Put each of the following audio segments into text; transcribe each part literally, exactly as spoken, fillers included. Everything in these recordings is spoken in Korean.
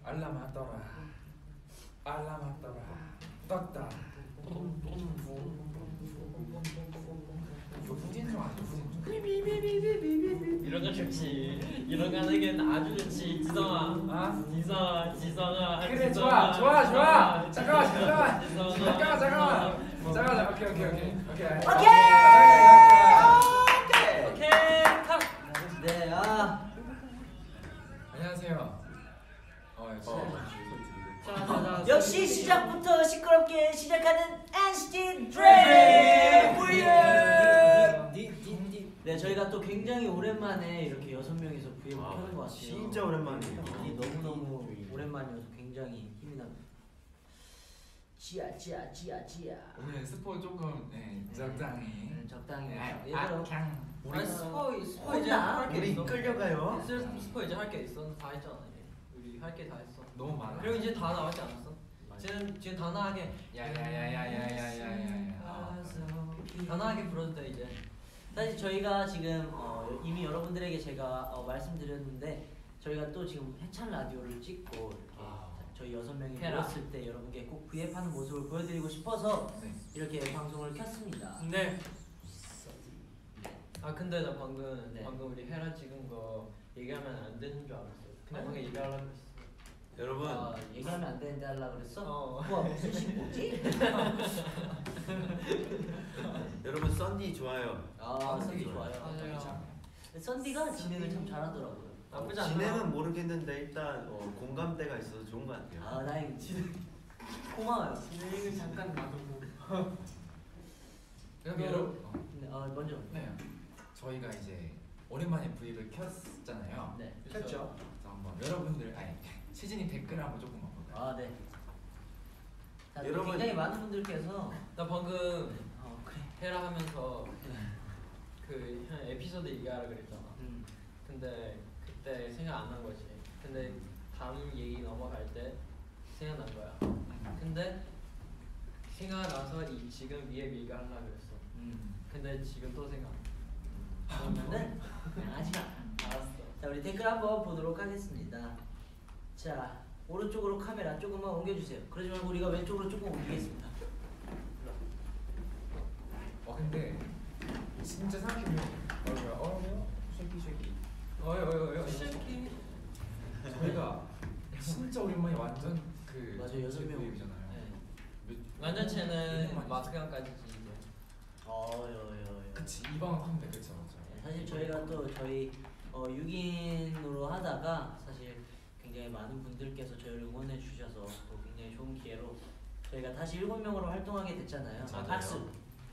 알라마떠라 알라마떠라 떴다. 이거 후진 좀 아니야? 이런 거 좋지. 이런 거 하는 게 아주 좋지. 지성아, 아, 지성아, 지성아. 그래 좋아 좋아 좋아. 잠깐만 잠깐만 잠깐만 잠깐만 잠깐만 오케이 오케이 오케이 오케이 오케이 오케이 탁. 네, 아 안녕하세요. 어 역시. 자자자. 역시 시작부터 시끄럽게 시작하는 엔시티 드림. 네, 저희가 또 굉장히 오랜만에 이렇게 여섯 명이서 브이앱을 아, 켜는 것 같아요. 진짜 오랜만이에요. 너무 너무 오랜만이어서 굉장히 힘이 납니다. 지야 지야 지야 지야. 오늘 스포 조금 네, 적당히. 네, 적당히. 네, 얘들아, 아, 그냥 우리 스포 스포 이제 혼나? 할게 우리 있어. 끌려가요. 슬- 스포 이제 할 게 있어. 다 했잖아. 이제. 우리 할 게 다 했어. 너무 많아. 그리고 이제 다 나왔지 않았어? 지금 지금 단아하게 야야야야야야야야. 단아하게 불러도 돼 이제. 사실 저희가 지금 어, 이미 여러분들에게 제가 어, 말씀드렸는데 저희가 또 지금 해찬 라디오를 찍고 이렇게 아. 저희 여섯 명이 해라. 모였을 때 여러분께 꼭 브이앱 하는 모습을 보여드리고 싶어서 네. 이렇게 방송을 켰습니다. 네. 아 근데 나 방금 네. 방금 우리 헤라 찍은 거 얘기하면 안 되는 줄 알았어. 그냥 방금 얘기하려고 했어. 여러분, 아, 얘기하면 안 되는데 하려고 그랬어? 어. 우와 무슨 신고지? 여러분 썬디 좋아요. 아 썬디 좋아요. 맞아요. 근데 썬디가 진행을 참 잘하더라고요. 나쁘지 않아. 진행은 모르겠는데 일단 어, 공감대가 있어서 좋은 것 같아요. 아 나이 진행 고마워요. 진행을 잠깐 놔두고. 그럼 여러분. 어. 네, 어, 먼저. 네. 저희가 이제 오랜만에 브이앱을 켰잖아요. 네. 켰죠. 그래서 한번 여러분들 아니 시즌이 댓글 한번 조금만 볼까요? 아 네. 자, 여러분- 굉장히 많은 분들께서 나 방금 어 그래. 헤라 하면서 그 형 에피소드 얘기하라 그랬잖아. 음. 근데 그때 생각 안 난 거지. 근데 다음 얘기 넘어갈 때 생각난 거야. 근데 생각나서 이 지금 위에 얘기 하려고 그랬어. 음. 근데 지금 또 생각. 그러면은 그냥 하지 마. 알았어. 자 우리 댓글 한번 보도록 하겠습니다. 자 오른쪽으로 카메라 조금만 옮겨주세요. 그러지 말고 우리가 왼쪽으로 조금 옮기겠습니다. 어 근데 진짜 생각해보면 어려워요. 어려워요? 쉐키 쉐키. 어이 어이 어이. 쉐키. 저희가 진짜 오랜만에 완전 그 맞아요, 여섯 명. 브이앱이잖아요. 네. 완전체는 마스크형까지지 이제. 어여여여. 그치 이방은 컴백 그쵸 그쵸. 사실 저희가 또 저희 어, 육 인으로 하다가 사실 굉장히 많은 분들께서 저희를 응원해 주셔서 또 굉장히 좋은 기회로 저희가 다시 일곱 명으로 활동하게 됐잖아요. 맞아요. 박수.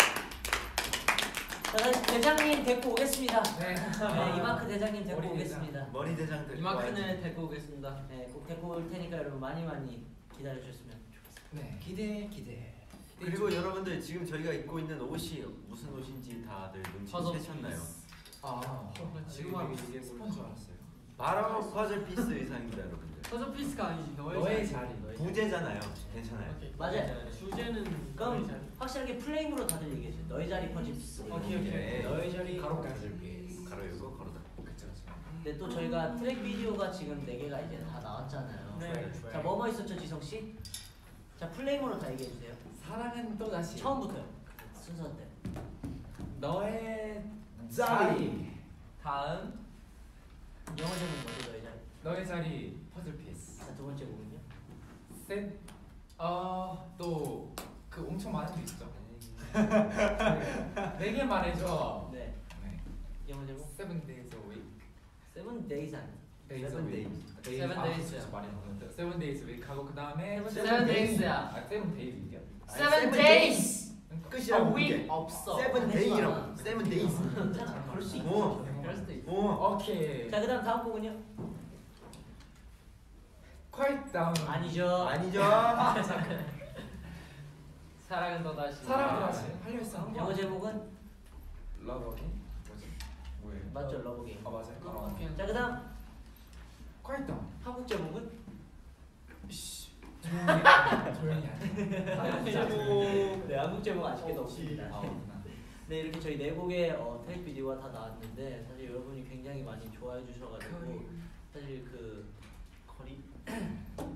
자 다시 대장님 데리고 오겠습니다. 네. 네, 이마크 대장님 데리고 머리 대장. 오겠습니다. 머리 대장 들고 이마크는 와야지. 데리고 오겠습니다. 네, 꼭 데리고 올 테니까 여러분 많이 많이 기다려 주셨으면 좋겠습니다. 네 기대 기대. 그리고 여러분들 지금 저희가 입고 있는 옷이 무슨 옷인지 다들 퍼즐 눈치채셨나요? 아 지금 되게 이게 스폰 줄 알았어요. 바로 퍼즐 피스 의상입니다, 여러분들. 퍼즐 피스가 아니지 너의 자리. 부제잖아요. 괜찮아요. 맞아요. 주제는 그럼 확실하게 플레임으로 다들 얘기해 주세요. 너의 자리 퍼즐 피스. 오케이 오케이. 네. 너의 자리 가로까지. 가로 열고 가로 닫고. 그쵸 그쵸. 근데 또 저희가 트랙 비디오가 지금 네 개가 이제 다 나왔잖아요. 네. 자, 뭐뭐 있었죠, 지성 씨? 자, 플레임으로 다 얘기해 주세요. 사랑은 또 다시. 처음부터요. 순서대. 너의 자리. 다음 영어 제목 뭐죠, 너의 자리? 너의 자리 퍼즐 피스. 자, 두 번째 곡은요? 셋. 어또 그 엄청 많은 게 있죠. 네 개 말해줘. 네. 네. 영어 제목? Seven days a week. 세븐 데이즈 아니. Days a Seven week. days. Days. Seven 아, days. 진짜 많이 먹는데. Seven days a week 하고 그 다음에 Seven days야. 아 seven days 이겨. Seven days. 끝이라고. A week 그게. 없어. 세븐 데이라고. 세븐 데이즈. 괜찮아. 그럴 수 있어. 오. 그럴 수도 있어. 오. 오케이. 자, 그다음 다음 곡은요? Quiet down. 아니죠. 아니죠. 사랑은 또 다시. 사랑 다시 하려 했어 한 영어 번. 제목은 Love again. 뭐지? 뭐예요? 맞죠, 러브 게임. 아 맞아요. 어, 어. 오케이. 자, 그다음 Quiet down. 한국 제목은 씨. 조용히 조용히 하자. 네, 한국 제목 아쉽게도 없습니다. 아, 없구나. 네, 이렇게 저희 네 곡의 어, 트랙 비디오가 다 나왔는데 사실 여러분이 굉장히 많이 좋아해 주셔가지고 사실 그 거리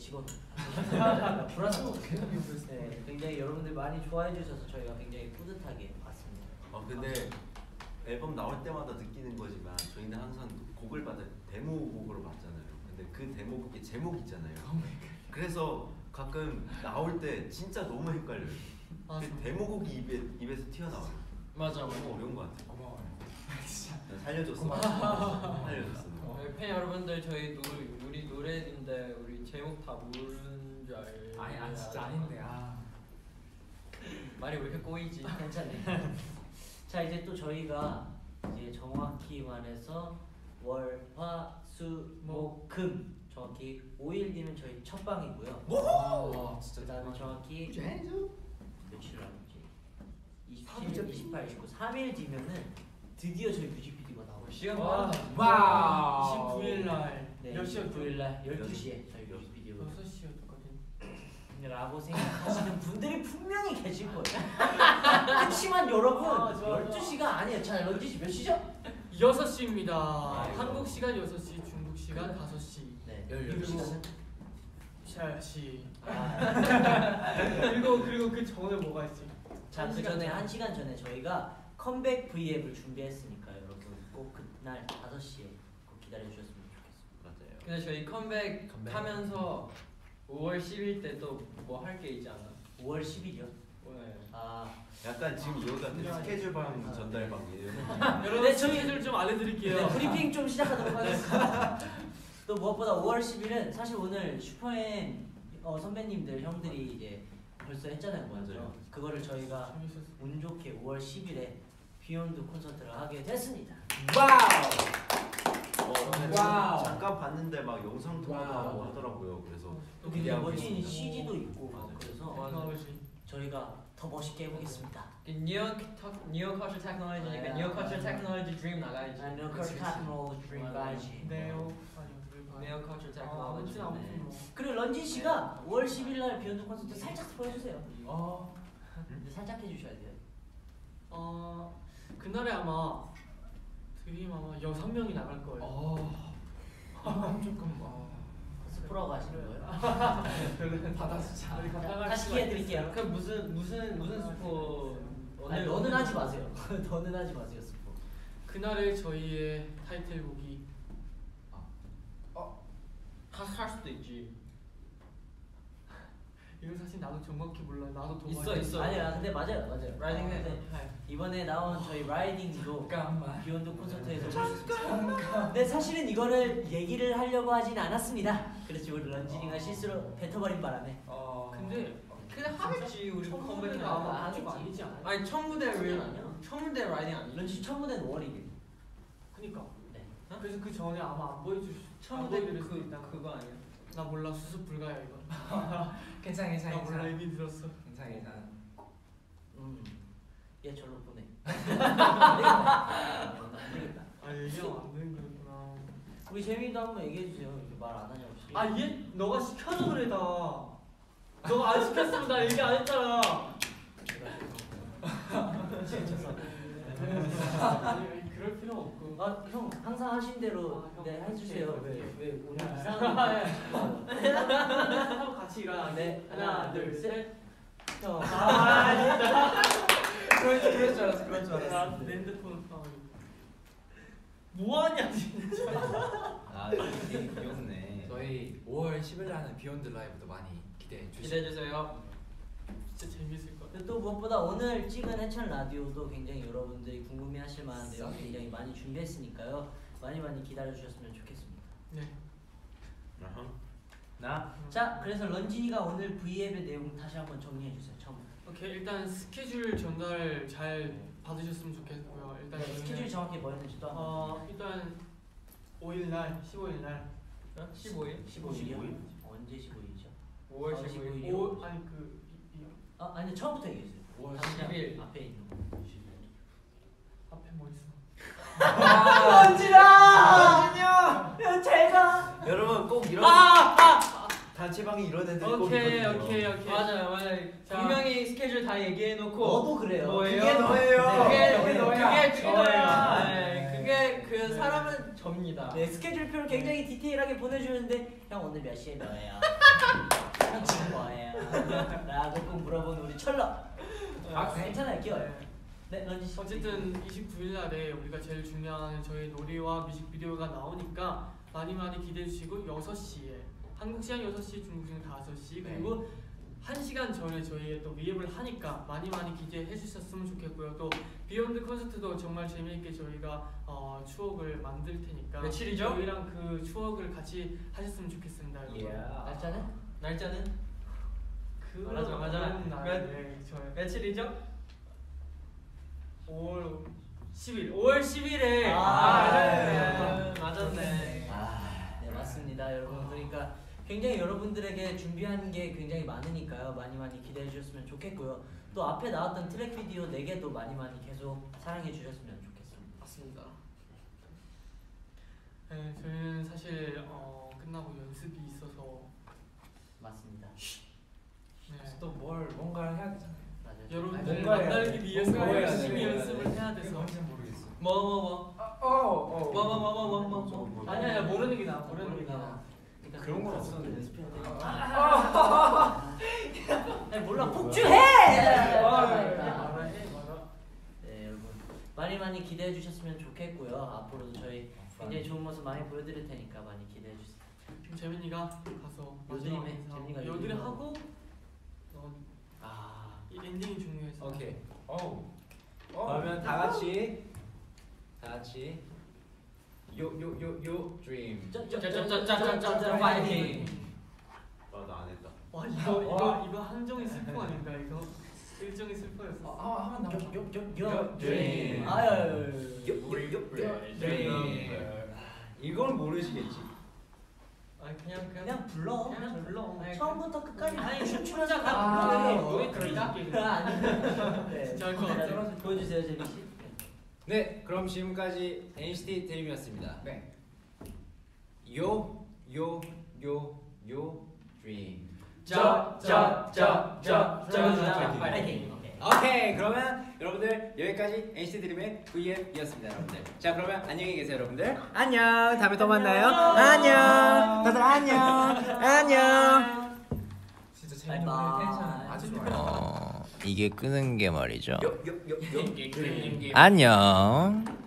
직원. 불안한 거. 네, 굉장히 여러분들 많이 좋아해 주셔서 저희가 굉장히 뿌듯하게 봤습니다. 어 근데 앨범 나올 때마다 느끼는 거지만 저희는 항상 곡을 받을 데모곡으로 받잖아요. 근데 그 데모곡의 제목 있잖아요. 그래서 가끔 나올 때 진짜 너무 헷갈려요. 그 데모곡이 입에, 입에서 튀어나와요. 맞아. 너무 어려운 것 같아요. 고마워요. 진짜. 살려줬어. 살려줬어. 네, 팬 여러분들 저희 노, 우리 노래인데 우리 제목 다 모르는 줄 알. 아니 아 진짜 아닌데 아. 말이 왜 이렇게 꼬이지? 괜찮네. 자 이제 또 저희가 이제 정확히 말해서 월, 화, 수, 목, 금 정확히 오 일 뒤면 저희 첫 방이고요. 와 진짜 그다음에 정확히 며칠 남았지? 이십칠, 이십팔, 이십구, 삼 일 뒤면은 드디어 저희 뮤직비디오가 나오고 시간 와. 많아. 와우. 이십구 일 날 네, 몇 시였죠? 이십구 일 날 열두 시에 저희 뮤직비디오 여섯 시였거든. 라고 생각하시는 분들이 분명히 계실 거예요. 그렇지만 여러분 아, 좋아, 좋아. 열두 시가 아니에요. 자 런지 씨 몇 시죠? 여섯 시입니다. 아이고. 한국 시간 여섯 시, 중국 시간 다섯 시. 네. 열두 시. 그리고 자 시. 아, 그리고 그리고 그 전에 뭐가 있지? 자, 한 그 시간 전에 전. 한 시간 전에 저희가 컴백 브이앱을 준비했으니까 여러분 꼭 그날 다섯 시에 꼭 기다려 주셨으면 좋겠습니다. 맞아요. 근데 저희 컴백, 컴백. 하면서 오월 십일 때 또 뭐 할 게 있지 않아? 오월 십일이요? 네. 아, 약간 지금 이거 같은 스케줄방 전달방 이런. 여러분 네, 저희- 스케줄 좀 알려드릴게요. 네, 브리핑 좀 시작하도록 하겠습니다. 또 무엇보다 오월 십일은 사실 오늘 슈퍼엠 어, 선배님들 형들이 이제 벌써 했잖아요, 먼저. 맞아요. 그거를 저희가 재밌었어. 운 좋게 오월 십일에 비욘드 콘서트를 하게 됐습니다. 와우. 어, 근데 와우. 잠깐 봤는데 막 영상 통화도 와우. 하고 하더라고요. 그래서 또 굉장히 기대하고 멋진 있습니다. 씨지도 있고 막 맞아요. 그래서 테크놀로지. 저희가 더 멋있게 해보겠습니다. 뉴욕 뉴욕 커처 테크놀로지니까 뉴욕 커처 테크놀로지 드림 나가야지. 아, no culture technology dream 가야지. 네오. 아니 어떻게 뉴욕 커처 아, 테크놀로지. 아무튼 아무튼 뭐. 그리고 런진 씨가 오월 십일 날 비욘드 콘서트 살짝 보여주세요. 어. 근데 살짝 해주셔야 돼요. 어 그날에 아마 드림 아마 여섯 명이 나갈 거예요. 어. 조금 어. 스프라고 하시는 거예요? 바다 수차. 우리 갔다가 다시 기회드릴게요. 그 무슨 무슨 무슨 스포 아니, 너는 하지 마세요. 너는 하지 마세요, 스포. 그날에 저희의 타이틀곡이 다할 수도 있지. 이거 사실 나도 정확히 몰라. 나도 동화 있어, 있어. 아니야, 근데 맞아요, 맞아요. 라이딩 아, 헤드. 근데 이번에 나온 저희 라이딩도 잠깐만. 비욘드 콘서트에서 볼 수 있습니다. 근데 사실은 이거를 얘기를 하려고 하진 않았습니다. 그렇지, 우리 런진이가 실수로 뱉어버린 바람에. 어. 근데 근데 하겠지 우리 첫 컴백 무대가 아, 아마 하겠지. 좀 아니지 않아요? 아니 첫 무대 왜 아니야. 첫 무대 라이딩 아니? 런쥔 첫 무대는 오월 일 일. 그니까. 네. 그래서 그 전에 아마 안 보여줄 첫 안 무대 보여드릴 수도 그 있다. 그거 아니야? 나 몰라 수습 불가야 이거. 괜찮아 괜찮아 나 몰라 괜찮아. 이미 들었어. 괜찮아 괜찮아. 음, 얘 절로 보내. 안 되겠다. 안 되겠다. 아 얘기하면 안 되는 거구나. 우리 재민이도 한번 얘기해 주세요. 이렇게 말 안 하냐 혹시? 아 얘 너가 시켜서 그래 다. 너가 안 시켰으면 나 얘기 안 했잖아. 아니 그럴 필요 없고. 아, 형 항상 하신 대로 아, 형. 네 해주세요. 네. 왜, 왜 오늘 아, 이상하게? 하고 같이 일어나. 네, 하나, 둘, 셋. 형. 아 진짜. 그럴 줄 그럴 줄 알았어 그럴 줄 알았어. 나 핸드폰 아, 뭐하냐 진짜. 아 되게 귀엽네. 저희 오월 십일 날은 비욘드 라이브도 많이 기대해 주시고. 기대해 주세요. 진짜 재밌을 것 같아. 그리고 또 무엇보다 오늘 찍은 해찬 라디오도 굉장히 여러분들이 궁금해하실 만한 내용 굉장히 많이 준비했으니까요. 많이 많이 기다려 주셨으면 좋겠습니다. 네. 아하. 나 자, 그래서 런진이가 오늘 브이앱의 내용 다시 한번 정리해 주세요. 처음부터. 오케이 일단 스케줄 전달 잘 받으셨으면 좋겠고요. 일단 네, 저희는 스케줄이 정확히 뭐였는지 또 한번. 어 일단 오 일 날, 십오 일 날, 십오 일? 십오 일이요? 십오 일? 언제 십오 일이죠? 오월 아, 십오 일. 십오 일. 오 아니 그 이, 이, 아, 아니 처음부터 얘기해 주세요. 오월 당장 십 일. 앞에 있는 거. 앞에 뭐 있어? 런진아! 런진이야! 제가 여러분 꼭 이런 아! 아! 단체방에 이런 애들 꼭 오케이 있거든요. 오케이 오케이. 맞아요 맞아요. 자. 분명히 스케줄 다 얘기해 놓고 너도 그래요. 뭐예요? 그게 너예요. 그게 그게 그게 너야. 그게 그거야. 저야. 네, 그게 그 사람은 저 접니다. 네, 스케줄표를 굉장히 디테일하게 보내주는데 형 오늘 몇 시에 뭐예요? 형 지금 뭐예요? 라고 꼭 물어보는 우리 철러. 아 괜찮아요, 귀여워요. 네, 런지 씨. 어쨌든 이십구 일 날에 우리가 제일 중요한 저희 노래와 뮤직비디오가 나오니까 많이 많이 기대해 주시고 여섯 시에 한국 시간 여섯 시, 중국 시간 다섯 시 그리고 한 시간 전에 저희 또 미앱을 하니까 많이 많이 기대해 주셨으면 좋겠고요. 또 비욘드 콘서트도 정말 재미있게 저희가 어, 추억을 만들 테니까 며칠이죠? 저희랑 그 추억을 같이 하셨으면 좋겠습니다. 여러분. Yeah. 날짜는? 날짜는 그 말하자, 말하자. 날에 저희 며칠이죠? 오월 십일 오월 십일에 아, 네. 맞았네. 아, 네 맞습니다, 여러분. 그러니까 굉장히 여러분들에게 준비한 게 굉장히 많으니까요. 많이 많이 기대해 주셨으면 좋겠고요. 또 앞에 나왔던 트랙 비디오 네 개도 많이 많이 계속 사랑해 주셨으면 좋겠습니다. 맞습니다. 네, 저희는 사실 어, 끝나고 연습이 있어서 맞습니다. 네. 또 뭘 뭔가를 해야 되잖아요. 맞아요. 여러분들 뭔가 해야 만나기 돼. 위해서 뭔가 해야 열심히 돼. 연습을 해야 돼서 뭔지 모르겠어. 뭐 뭐 뭐. 어, 어. 뭐 뭐 뭐 뭐 뭐 뭐. 아니 아니 모르는 게 나아 모르는 게 나아. 그러니까 그런 건 가서 없었는데. 연습해야 돼. 아, 아니 몰라 뭐야? 폭주해. 말아 해 말아. 네 여러분 많이 많이 기대해 주셨으면 좋겠고요. 앞으로도 저희 굉장히 좋은 모습 많이 보여드릴 테니까 많이 기대해 주세요. 그럼 재민이가 가서 요드림 해. 마지막 재민이가 인사. 요드림 요드림 하고 어, 아 이 엔딩이 중요해서. 오케이. 어우. 그러면 다 같이 다 같이 요요요요 드림. 짜짜짜짜짜짜 파이팅. 나도 안 했다. 와 이거 이거 이거 한정의 슬퍼 아닌가 이거 일정의 슬퍼였어. 아, 한번 남았어. 요요요 드림. 아유 요요요 드림. 드림. 이걸 모르시겠지. 아니 그냥 그냥 그냥 불러. 그냥 불러. 처음부터 끝까지 아니, 춤추면서 아, 가. 노래 그럴까? 아니. 네. 진짜 할것 같아. 보여주세요, 재민 씨. 네, 그럼 지금까지 엔시티 드림이었습니다. 네. 요 요 요 요 드림. 짜짜짜짜짜 파이팅. 오케이, 그러면 여러분들 여기까지 엔시티 드림의 브이엠이었습니다, 여러분들. 자, 그러면 안녕히 계세요, 여러분들. 안녕. 다음에 또 만나요. 안녕. 다들 안녕. 안녕. 진짜 재밌는 오늘 텐션 아주 좋아요. 어, 이게 끄는 게 말이죠. 요요요요 안녕.